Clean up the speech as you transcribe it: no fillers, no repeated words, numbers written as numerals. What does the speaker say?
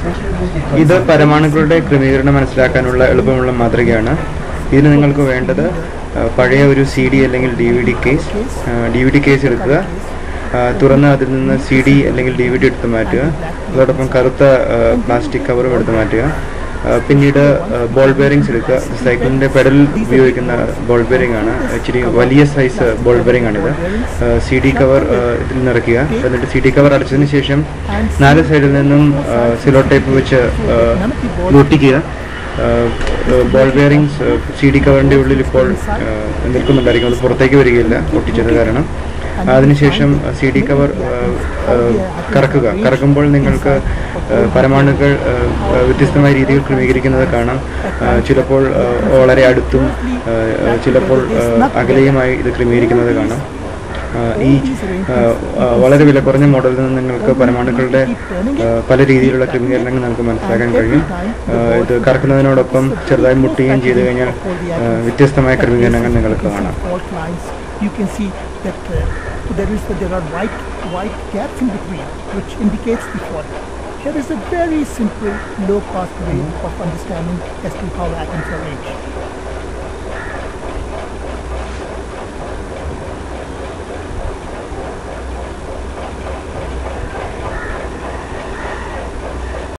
ഇത് പരമാണുക്കളുടെ ക്രമീകരണം മനസ്സിലാക്കാനുള്ള എളുപ്പമുള്ള മാതൃകയാണ്. ഇതിന് നിങ്ങൾക്ക് വേണ്ടത് പഴയ ഒരു CD അല്ലെങ്കിൽ DVD കേസ് എടുക്കുക. തുറന്ന് അതിൽ നിന്ന് CD അല്ലെങ്കിൽ DVD എടുത്ത് മാറ്റുക. അതോടൊപ്പം കറുത്ത പ്ലാസ്റ്റിക് കവറും എടുത്ത് മാറ്റുക. പിന്നീട് ബോൾ ബെയറിങ്സ് എടുക്കുക. സൈക്കിളിൻ്റെ പെഡൽ ഉപയോഗിക്കുന്ന ബോൾ ബെയറിംഗ് ആണ്. ഇച്ചിരി വലിയ സൈസ് ബോൾ ബെയറിംഗ് ആണിത്. CD കവർ ഇതിൽ നിറയ്ക്കുക. എന്നിട്ട് CD കവർ അടച്ചതിന് ശേഷം 4 സൈഡിൽ നിന്നും സിലോ ടേപ്പ് വെച്ച് ഒട്ടിക്കുക. ബോൾ ബെയറിങ്സ് CD കവറിൻ്റെ ഉള്ളിൽ ഇപ്പോൾ നിൽക്കുന്നുണ്ടായിരിക്കും. അത് പുറത്തേക്ക് വരികയില്ല ഒട്ടിച്ചത് കാരണം. അതിനുശേഷം CD കവർ കറക്കുമ്പോൾ നിങ്ങൾക്ക് പരമാണുക്കൾ വ്യത്യസ്തമായ രീതിയിൽ ക്രമീകരിക്കുന്നത് കാണാം. ചിലപ്പോൾ വളരെ അടുത്തും ചിലപ്പോൾ അകലെയുമായി ഇത് ക്രമീകരിക്കുന്നത് കാണാം. ഈ വളരെ വില കുറഞ്ഞ മോഡലിൽ നിന്ന് നിങ്ങൾക്ക് പരമാണുക്കളുടെ പല രീതിയിലുള്ള ക്രമീകരണങ്ങൾ നമുക്ക് മനസ്സിലാക്കാൻ കഴിയും. ഇത് കറക്കുന്നതിനോടൊപ്പം ചെറുതായി മുട്ടുകയും ചെയ്തു കഴിഞ്ഞാൽ വ്യത്യസ്തമായ ക്രമീകരണങ്ങൾ നിങ്ങൾക്ക് കാണാം. You can see that there are white gaps in between, which indicates the fault. Here is a very simple, low-cost way of understanding as to how atoms are arranged.